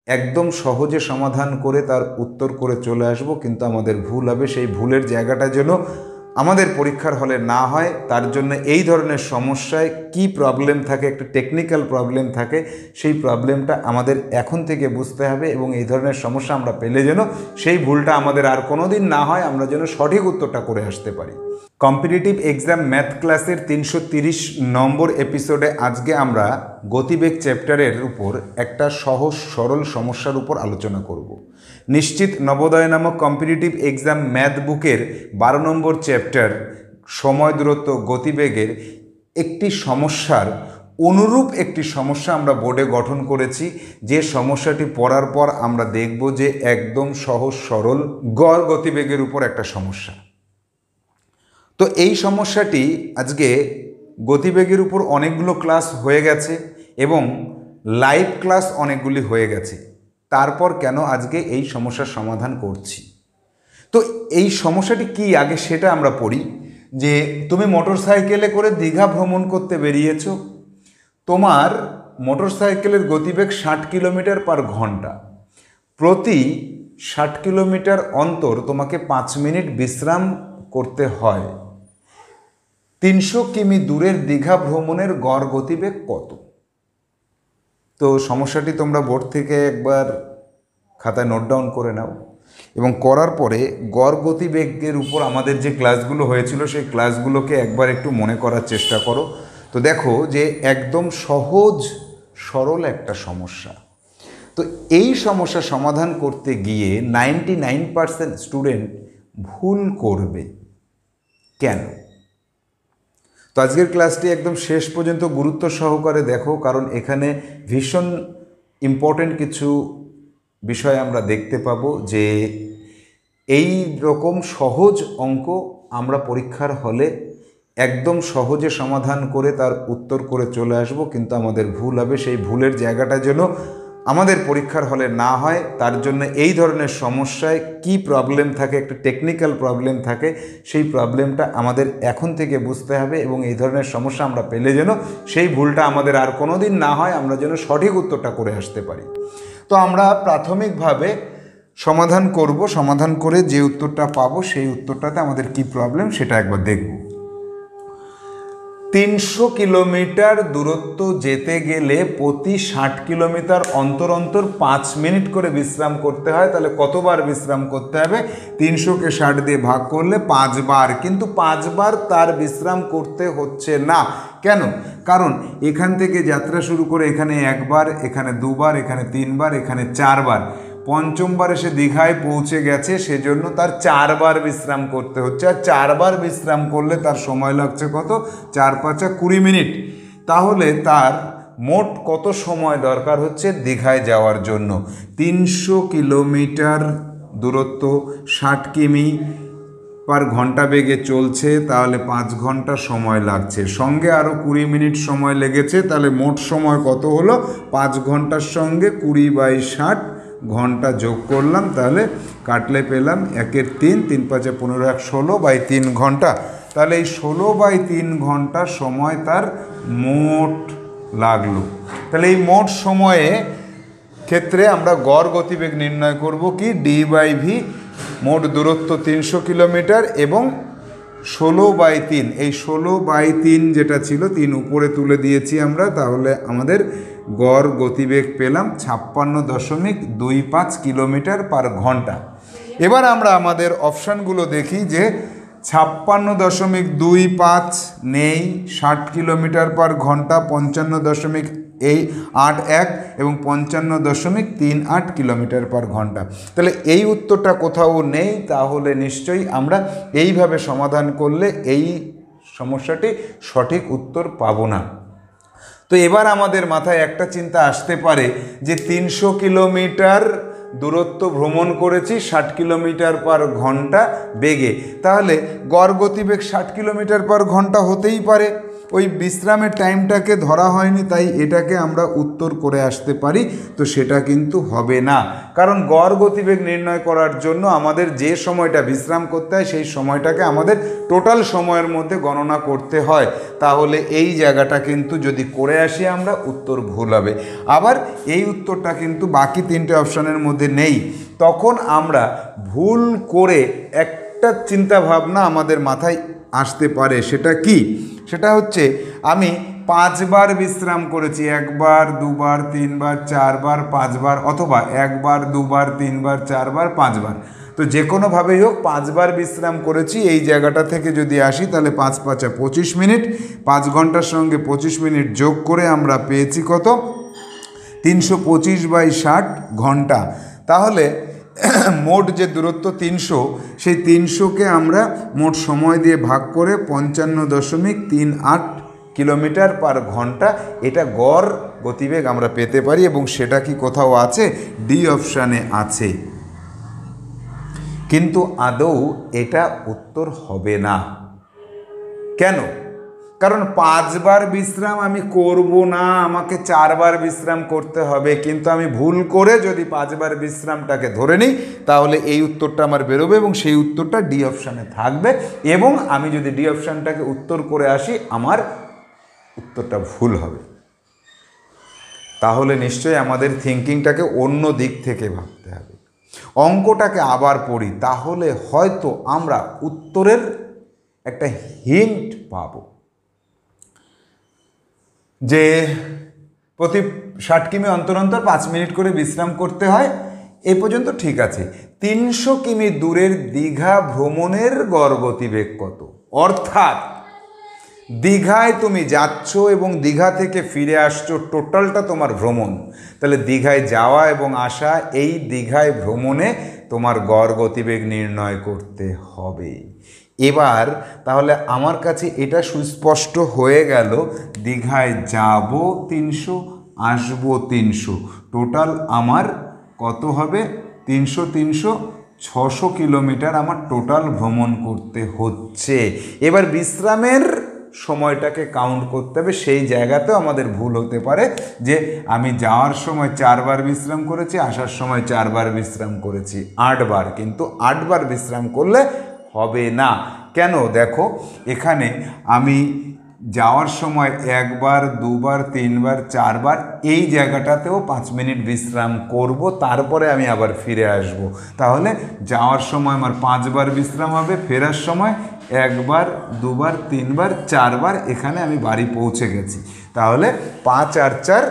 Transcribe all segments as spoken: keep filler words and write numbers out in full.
একদম সহজে সমাধান করে তার উত্তর করে চলে আসব, কিন্তু আমাদের ভুল হবে। সেই ভুলের জায়গাটা যেন আমাদের পরীক্ষার হলে না হয়, তার জন্য এই ধরনের সমস্যায় কি প্রবলেম থাকে, একটা টেকনিক্যাল প্রবলেম থাকে, সেই প্রবলেমটা আমাদের এখন থেকে বুঝতে হবে এবং এই ধরনের সমস্যা আমরা পেলে যেন সেই ভুলটা আমাদের আর কোনো দিন না হয়, আমরা যেন সঠিক উত্তরটা করে আসতে পারি। কম্পিটিটিভ এক্সাম ম্যাথ ক্লাসের তিনশো তিরিশ নম্বর এপিসোডে আজকে আমরা গতিবেগ চ্যাপ্টারের উপর একটা সহজ সরল সমস্যার উপর আলোচনা করব। নিশ্চিত নবোদয় নামক কম্পিটিটিভ এক্সাম ম্যাথ বুকের বারো নম্বর চ্যাপ্টার সময় দূরত্ব গতিবেগের একটি সমস্যার অনুরূপ একটি সমস্যা আমরা বোর্ডে গঠন করেছি, যে সমস্যাটি পড়ার পর আমরা দেখব যে একদম সহজ সরল গড় গতিবেগের উপর একটা সমস্যা। তো এই সমস্যাটি আজকে গতিবেগের উপর অনেকগুলো ক্লাস হয়ে গেছে এবং লাইভ ক্লাস অনেকগুলি হয়ে গেছে, তারপর কেন আজকে এই সমস্যার সমাধান করছি। তো এই সমস্যাটি কি আগে সেটা আমরা পড়ি। যে তুমি মোটর সাইকেলে করে দীঘা ভ্রমণ করতে বেরিয়েছো, তোমার মোটর সাইকেলের গতিবেগ ষাট কিলোমিটার পার ঘন্টা, প্রতি ষাট কিলোমিটার অন্তর তোমাকে পাঁচ মিনিট বিশ্রাম করতে হয়। তিনশো কিমি দূরের দীঘা ভ্রমণের গড় গতিবেগ কত? তো সমস্যাটি তোমরা বোর্ড থেকে একবার খাতায় নোট ডাউন করে নাও এবং করার পরে গড় গতিবেগের উপর আমাদের যে ক্লাসগুলো হয়েছিল সেই ক্লাসগুলোকে একবার একটু মনে করার চেষ্টা করো। তো দেখো যে একদম সহজ সরল একটা সমস্যা। তো এই সমস্যা সমাধান করতে গিয়ে নাইনটি নাইন পার্সেন্ট স্টুডেন্ট ভুল করবে। কেন? তো আজকের ক্লাসটি একদম শেষ পর্যন্ত গুরুত্ব সহকারে দেখো, কারণ এখানে ভীষণ ইম্পর্টেন্ট কিছু বিষয় আমরা দেখতে পাবো। যে এই রকম সহজ অঙ্ক আমরা পরীক্ষার হলে একদম সহজে সমাধান করে তার উত্তর করে চলে আসব, কিন্তু আমাদের ভুল হবে। সেই ভুলের জায়গাটা যেন আমাদের পরীক্ষার হলে না হয়, তার জন্য এই ধরনের সমস্যায় কি প্রবলেম থাকে, একটা টেকনিক্যাল প্রবলেম থাকে, সেই প্রবলেমটা আমাদের এখন থেকে বুঝতে হবে এবং এই ধরনের সমস্যা আমরা পেলে যেন সেই ভুলটা আমাদের আর কোনো দিন না হয়, আমরা যেন সঠিক উত্তরটা করে আসতে পারি। তো আমরা প্রাথমিকভাবে সমাধান করব, সমাধান করে যে উত্তরটা পাবো সেই উত্তরটাতে আমাদের কি প্রবলেম সেটা একবার দেখব। তিনশো কিলোমিটার দূরত্ব যেতে গেলে প্রতি ষাট কিলোমিটার অন্তর অন্তর পাঁচ মিনিট করে বিশ্রাম করতে হয়। তাহলে কতবার বিশ্রাম করতে হবে? তিনশোকে ষাট দিয়ে ভাগ করলে পাঁচবার, কিন্তু পাঁচবার তার বিশ্রাম করতে হচ্ছে না। কেন? কারণ এখান থেকে যাত্রা শুরু করে এখানে একবার, এখানে দুবার, এখানে তিনবার, এখানে চারবার, পঞ্চমবার এসে দীঘায় পৌঁছে গেছে, সেজন্য তার চারবার বিশ্রাম করতে হচ্ছে। আর চারবার বিশ্রাম করলে তার সময় লাগছে কত? চার পাঁচা কুড়ি মিনিট। তাহলে তার মোট কত সময় দরকার হচ্ছে দীঘায় যাওয়ার জন্য? তিনশো কিলোমিটার দূরত্ব ষাট কিমি পার ঘন্টা বেগে চলছে, তাহলে পাঁচ ঘন্টা সময় লাগছে, সঙ্গে আরও কুড়ি মিনিট সময় লেগেছে, তাহলে মোট সময় কত হলো? পাঁচ ঘন্টার সঙ্গে কুড়ি বাই ষাট ঘন্টা যোগ করলাম, তাহলে কাটলে পেলাম একের তিন, তিন পাঁচে পনেরো, এক ষোলো বাই তিন ঘন্টা। তাহলে এই ষোলো বাই তিন ঘন্টা সময় তার মোট লাগলো। তাহলে এই মোট সময়ে ক্ষেত্রে আমরা গড় গতিবেগ নির্ণয় করব কি? D by V. মোট দূরত্ব তিনশো কিলোমিটার এবং ষোলো বাই তিন, এই ষোলো বাই তিন যেটা ছিল তিন উপরে তুলে দিয়েছি আমরা, তাহলে আমাদের গড় গতিবেগ পেলাম ছাপ্পান্ন দশমিক দুই পাঁচ কিলোমিটার পার ঘন্টা। এবার আমরা আমাদের অপশানগুলো দেখি যে ছাপ্পান্ন দশমিক দুই পাঁচ নেই, ষাট কিলোমিটার পার ঘন্টা পঞ্চান্ন দশমিক এই আট এক এবং পঞ্চান্ন দশমিক তিন আট কিলোমিটার পার ঘন্টা। তাহলে এই উত্তরটা কোথাও নেই, তাহলে নিশ্চয়ই আমরা এইভাবে সমাধান করলে এই সমস্যাটি সঠিক উত্তর পাবো না। তো এবার আমাদের মাথায় একটা চিন্তা আসতে পারে যে তিনশো কিলোমিটার দূরত্ব ভ্রমণ করেছি ষাট কিলোমিটার পার ঘন্টা বেগে, তাহলে গড় গতিবেগ ষাট কিলোমিটার পার ঘন্টা হতেই পারে। ওই বিশ্রামের টাইমটাকে ধরা হয়নি, তাই এটাকে আমরা উত্তর করে আসতে পারি। তো সেটা কিন্তু হবে না, কারণ গড় গতিবেগ নির্ণয় করার জন্য আমাদের যে সময়টা বিশ্রাম করতে হয় সেই সময়টাকে আমাদের টোটাল সময়ের মধ্যে গণনা করতে হয়। তাহলে এই জায়গাটা কিন্তু যদি করে আসি আমরা, উত্তর ভুল হবে। আবার এই উত্তরটা কিন্তু বাকি তিনটে অপশানের মধ্যে নেই। তখন আমরা ভুল করে একটা চিন্তা ভাবনা আমাদের মাথায় আসতে পারে, সেটা কি? সেটা হচ্ছে আমি পাঁচবার বিশ্রাম করেছি, একবার, দুবার, তিনবার, চারবার, পাঁচবার, অথবা একবার, দুবার, তিনবার, চারবার, পাঁচবার। তো যে কোনোভাবেই হোক পাঁচবার বিশ্রাম করেছি। এই জায়গাটা থেকে যদি আসি তাহলে পাঁচ পাঁচা পঁচিশ মিনিট, পাঁচ ঘন্টার সঙ্গে পঁচিশ মিনিট যোগ করে আমরা পেয়েছি কত? তিনশো পঁচিশ বাই ষাট ঘন্টা। তাহলে মোট যে দূরত্ব তিনশো, সেই তিনশোকে আমরা মোট সময় দিয়ে ভাগ করে পঞ্চান্ন দশমিক তিন আট কিলোমিটার পার ঘন্টা, এটা গড় গতিবেগ আমরা পেতে পারি। এবং সেটা কি কোথাও আছে? ডি অপশানে আছে। কিন্তু আদৌ এটা উত্তর হবে না। কেন? কারণ পাঁচবার বিশ্রাম আমি করব না, আমাকে চারবার বিশ্রাম করতে হবে। কিন্তু আমি ভুল করে যদি পাঁচবার বিশ্রামটাকে ধরে নিই তাহলে এই উত্তরটা আমার বেরোবে এবং সেই উত্তরটা ডি অপশানে থাকবে। এবং আমি যদি ডি অপশানটাকে উত্তর করে আসি আমার উত্তরটা ভুল হবে। তাহলে নিশ্চয়ই আমাদের থিঙ্কিংটাকে অন্য দিক থেকে ভাবতে হবে। অঙ্কটাকে আবার পড়ি, তাহলে হয়তো আমরা উত্তরের একটা হিন্ট পাবো। যে প্রতি ষাট কিমি অন্তর অন্তর পাঁচ মিনিট করে বিশ্রাম করতে হয়, এই পর্যন্ত ঠিক আছে। তিনশো কিমি দূরের দীঘা ভ্রমণের গড় গতিবেগ কত? অর্থাৎ দীঘায় তুমি যাচ্ছ এবং দীঘা থেকে ফিরে আসছো, টোটালটা তোমার ভ্রমণ। তাহলে দীঘায় যাওয়া এবং আসা, এই দীঘায় ভ্রমণে তোমার গড় গতিবেগ নির্ণয় করতে হবে। এবার তাহলে আমার কাছে এটা সুস্পষ্ট হয়ে গেল, দীঘায় যাব তিনশো, আসবো তিনশো, টোটাল আমার কত হবে? তিনশো তিনশো ছশো কিলোমিটার আমার টোটাল ভ্রমণ করতে হচ্ছে। এবার বিশ্রামের সময়টাকে কাউন্ট করতে হবে। সেই জায়গাতেও আমাদের ভুল হতে পারে যে আমি যাওয়ার সময় চারবার বিশ্রাম করেছি, আসার সময় চারবার বিশ্রাম করেছি, আটবার। কিন্তু আটবার বিশ্রাম করলে হবে না। কেন? দেখো এখানে আমি যাওয়ার সময় একবার, দুবার, তিনবার, চারবার, এই জায়গাটাতেও পাঁচ মিনিট বিশ্রাম করব, তারপরে আমি আবার ফিরে আসব। তাহলে যাওয়ার সময় আমার পাঁচবার বিশ্রাম হবে, ফেরার সময় একবার, দুবার, তিনবার, চারবার, এখানে আমি বাড়ি পৌঁছে গেছি। তাহলে পাঁচ আর চার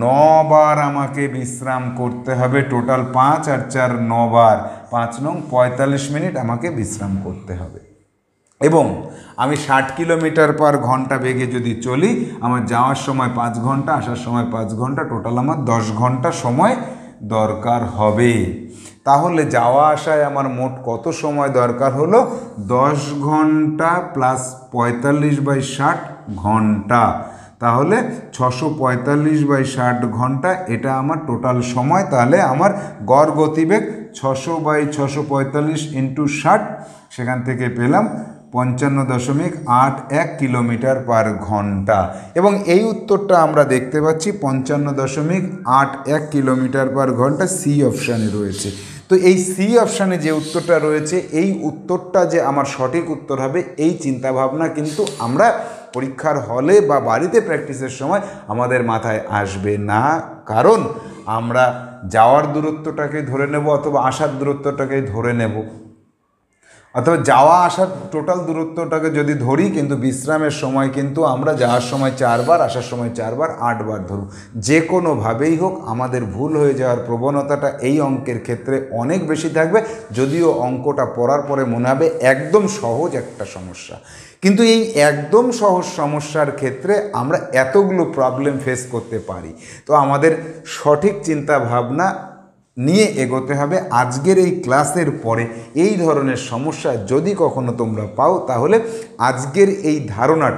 নবার আমাকে বিশ্রাম করতে হবে। টোটাল পাঁচ আর চার নবার, পাঁচ নং পঁয়তাল্লিশ মিনিট আমাকে বিশ্রাম করতে হবে। এবং আমি ষাট কিলোমিটার পার ঘন্টা বেগে যদি চলি, আমার যাওয়ার সময় পাঁচ ঘন্টা, আসার সময় পাঁচ ঘন্টা, টোটাল আমার দশ ঘন্টা সময় দরকার হবে। তাহলে যাওয়া আসায় আমার মোট কত সময় দরকার হলো? দশ ঘন্টা প্লাস পঁয়তাল্লিশ বাই ষাট ঘন্টা। তাহলে ছশো পঁয়তাল্লিশ বাই ষাট ঘন্টা, এটা আমার টোটাল সময়। তাহলে আমার গড় গতিবেগ ছশো বাই ছশো পঁয়তাল্লিশ ইন্টু ষাট, সেখান থেকে পেলাম পঞ্চান্ন দশমিক আট এক কিলোমিটার পার ঘন্টা। এবং এই উত্তরটা আমরা দেখতে পাচ্ছি পঞ্চান্ন দশমিক আট এক কিলোমিটার পার ঘন্টা সি অপশানে রয়েছে। তো এই সি অপশানে যে উত্তরটা রয়েছে, এই উত্তরটা যে আমার সঠিক উত্তর হবে, এই চিন্তাভাবনা কিন্তু আমরা পরীক্ষার হলে বা বাড়িতে প্র্যাকটিসের সময় আমাদের মাথায় আসবে না। কারণ আমরা যাওয়ার দূরত্বটাকে ধরে নেব, অথবা আসার দূরত্বটাকে ধরে নেব, অথবা যাওয়া আসার টোটাল দূরত্বটাকে যদি ধরি, কিন্তু বিশ্রামের সময় কিন্তু আমরা যাওয়ার সময় চারবার, আসার সময় চারবার, আটবার ধরব। যে কোনোভাবেই হোক আমাদের ভুল হয়ে যাওয়ার প্রবণতাটা এই অঙ্কের ক্ষেত্রে অনেক বেশি থাকবে। যদিও অঙ্কটা পড়ার পরে মনে হবে একদম সহজ একটা সমস্যা, কিন্তু এই একদম সহজ সমস্যার ক্ষেত্রে আমরা এতগুলো প্রবলেম ফেস করতে পারি। তো আমাদের সঠিক চিন্তা ভাবনা নিয়ে এগোতে হবে। আজকের এই ক্লাসের পরে এই ধরনের সমস্যা যদি কখনো তোমরা পাও, তাহলে আজকের এই ধারণাটা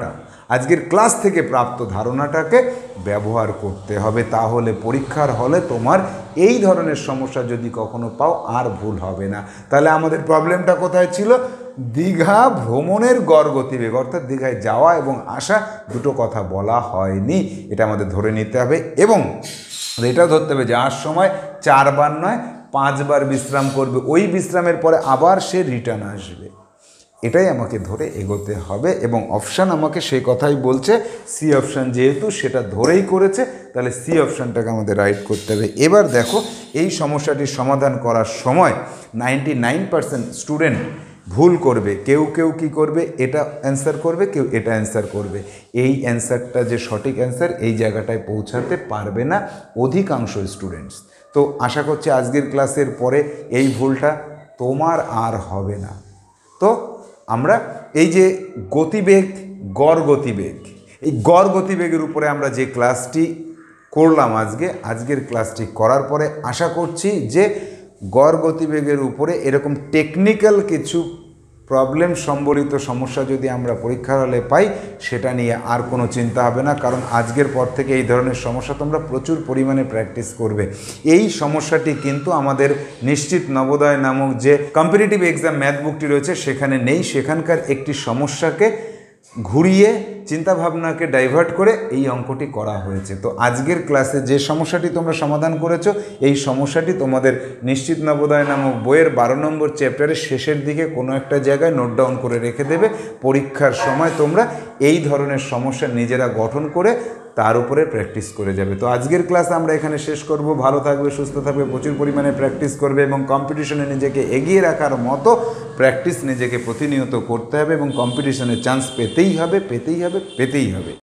আজকের ক্লাস থেকে প্রাপ্ত ধারণাটাকে ব্যবহার করতে হবে, তাহলে পরীক্ষার হলে তোমার এই ধরনের সমস্যা যদি কখনো পাও আর ভুল হবে না। তাহলে আমাদের প্রবলেমটা কোথায় ছিল? দীঘা ভ্রমণের গড় গতিবেগ, অর্থাৎ দীঘায় যাওয়া এবং আসা দুটো কথা বলা হয়নি, এটা আমাদের ধরে নিতে হবে। এবং এটাও ধরতে হবে যাওয়ার সময় চারবার নয় পাঁচবার বিশ্রাম করবে, ওই বিশ্রামের পরে আবার সে রিটার্ন আসবে, এটাই আমাকে ধরে এগোতে হবে। এবং অপশান আমাকে সেই কথাই বলছে, সি অপশান যেহেতু সেটা ধরেই করেছে, তাহলে সি অপশানটাকে আমাদের রাইট করতে হবে। এবার দেখো এই সমস্যাটির সমাধান করার সময় নাইনটি নাইন পার্সেন্ট স্টুডেন্ট ভুল করবে, কেউ কেউ কি করবে, এটা অ্যান্সার করবে, কেউ এটা অ্যান্সার করবে। এই অ্যান্সারটা যে সঠিক অ্যান্সার এই জায়গাটায় পৌঁছাতে পারবে না অধিকাংশ স্টুডেন্টস। তো আশা করছি আজকের ক্লাসের পরে এই ভুলটা তোমার আর হবে না। তো আমরা এই যে গতিবেগ, গড় গতিবেগ, এই গড় গতিবেগের উপরে আমরা যে ক্লাসটি করলাম আজকে, আজকের ক্লাসটি করার পরে আশা করছি যে গড় গতিবেগের উপরে এরকম টেকনিক্যাল কিছু প্রবলেম সম্বলিত সমস্যা যদি আমরা পরীক্ষার হলে পাই, সেটা নিয়ে আর কোনো চিন্তা হবে না, কারণ আজকের পর থেকে এই ধরনের সমস্যা তোমরা প্রচুর পরিমাণে প্র্যাকটিস করবে। এই সমস্যাটি কিন্তু আমাদের নিশ্চিত নবোদয় নামক যে কম্পিটিটিভ এক্সাম ম্যাথ বুকটি রয়েছে সেখানে নেই, সেখানকার একটি সমস্যাকে ঘুরিয়ে চিন্তাভাবনাকে ডাইভার্ট করে এই অঙ্কটি করা হয়েছে। তো আজকের ক্লাসে যে সমস্যাটি তোমরা সমাধান করেছো, এই সমস্যাটি তোমাদের নিশ্চিত নবোদয় নামক বইয়ের বারো নম্বর চ্যাপ্টারের শেষের দিকে কোনো একটা জায়গায় নোট ডাউন করে রেখে দেবে। পরীক্ষার সময় তোমরা এই ধরনের সমস্যা নিজেরা গঠন করে তার উপরে প্র্যাকটিস করে যাবে। তো আজকের ক্লাস আমরা এখানে শেষ করব। ভালো থাকবে, সুস্থ থাকবে, প্রচুর পরিমাণে প্র্যাকটিস করবে এবং কম্পিটিশনে নিজেকে এগিয়ে রাখার মতো প্র্যাকটিস নিজেকে প্রতিনিয়ত করতে হবে এবং কম্পিটিশনে চান্স পেতেই হবে, পেতেই হবে, পেতেই হবে।